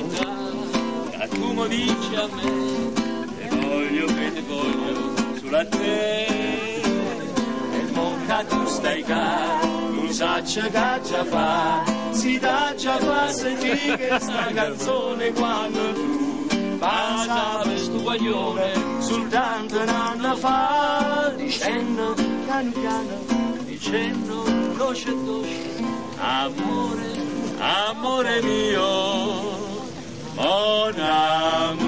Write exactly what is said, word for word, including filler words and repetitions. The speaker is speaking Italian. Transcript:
città, che tu mi dici a me, te voglio che te voglio sulla te. E monca tu stai qua, tu sai che già fa, si dà già fa sentire che sta canzone quando tu passava sto guaglione soltanto un anno fa, dicendo piano piano, dicendo dolce dolce, amore, amore mio, mon amore.